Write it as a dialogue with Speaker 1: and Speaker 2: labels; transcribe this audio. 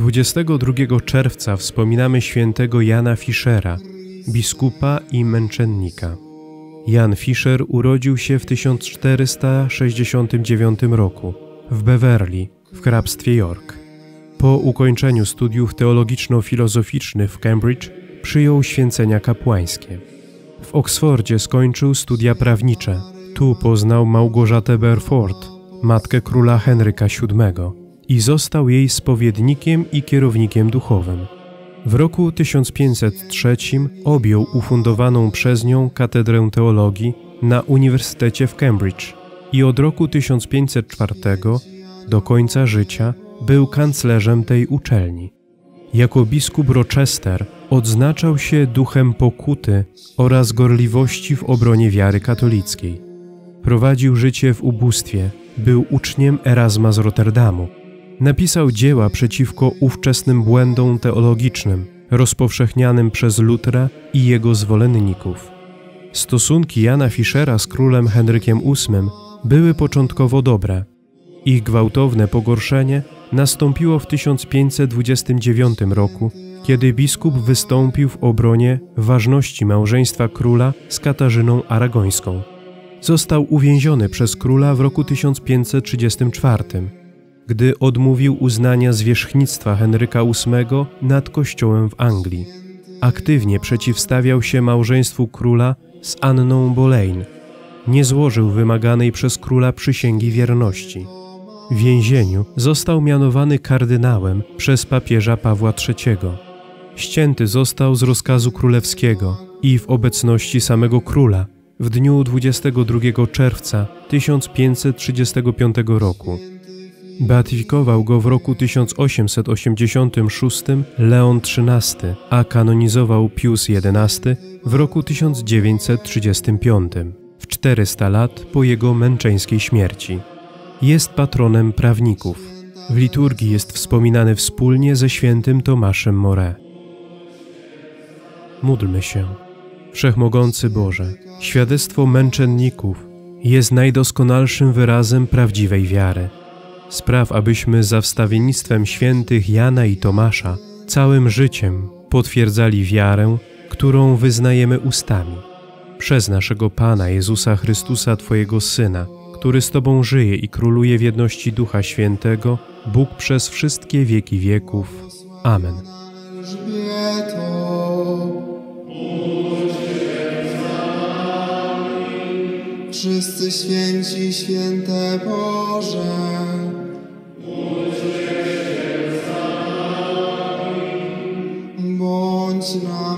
Speaker 1: 22 czerwca wspominamy świętego Jana Fischera, biskupa i męczennika. Jan Fischer urodził się w 1469 roku w Beverly w hrabstwie York. Po ukończeniu studiów teologiczno-filozoficznych w Cambridge przyjął święcenia kapłańskie. W Oksfordzie skończył studia prawnicze. Tu poznał Małgorzatę Beaufort, matkę króla Henryka VII, i został jej spowiednikiem i kierownikiem duchowym. W roku 1503 objął ufundowaną przez nią katedrę teologii na Uniwersytecie w Cambridge i od roku 1504 do końca życia był kanclerzem tej uczelni. Jako biskup Rochester odznaczał się duchem pokuty oraz gorliwości w obronie wiary katolickiej. Prowadził życie w ubóstwie, był uczniem Erasma z Rotterdamu. Napisał dzieła przeciwko ówczesnym błędom teologicznym, rozpowszechnianym przez Lutera i jego zwolenników. Stosunki Jana Fischera z królem Henrykiem VIII były początkowo dobre. Ich gwałtowne pogorszenie nastąpiło w 1529 roku, kiedy biskup wystąpił w obronie ważności małżeństwa króla z Katarzyną Aragońską. Został uwięziony przez króla w roku 1534, gdy odmówił uznania zwierzchnictwa Henryka VIII nad kościołem w Anglii. Aktywnie przeciwstawiał się małżeństwu króla z Anną Boleyn. Nie złożył wymaganej przez króla przysięgi wierności. W więzieniu został mianowany kardynałem przez papieża Pawła III. Ścięty został z rozkazu królewskiego i w obecności samego króla w dniu 22 czerwca 1535 roku. Beatyfikował go w roku 1886 Leon XIII, a kanonizował Pius XI w roku 1935, w 400 lat po jego męczeńskiej śmierci. Jest patronem prawników. W liturgii jest wspominany wspólnie ze świętym Tomaszem More. Módlmy się. Wszechmogący Boże, świadectwo męczenników jest najdoskonalszym wyrazem prawdziwej wiary. Spraw, abyśmy za wstawiennictwem świętych Jana i Tomasza całym życiem potwierdzali wiarę, którą wyznajemy ustami. Przez naszego Pana Jezusa Chrystusa, Twojego Syna, który z Tobą żyje i króluje w jedności Ducha Świętego, Bóg przez wszystkie wieki wieków. Amen.
Speaker 2: Wszyscy święci, święte Boże, bądź na